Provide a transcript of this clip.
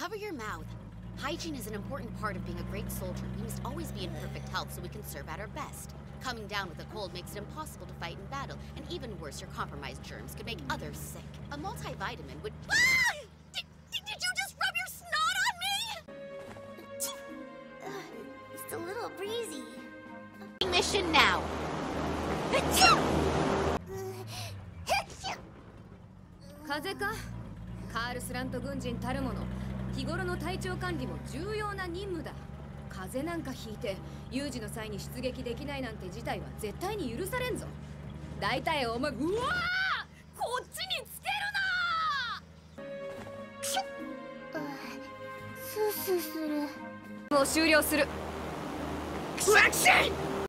Cover your mouth. Hygiene is an important part of being a great soldier. We must always be in perfect health so we can serve at our best. Coming down with a cold makes it impossible to fight in battle, and even worse, your compromised germs could make others sick. A multivitamin would— Ah! Did you just rub your snot on me? It's a little breezy. Mission now. 風邪か？カールスラント軍人たるもの、日頃の体調管理も重要な任務だ。風邪なんかひいて有事の際に出撃できないなんて事態は絶対に許されんぞ。大体お前、うわー、こっちにつけるなスースーする。 もう終了する。アクション！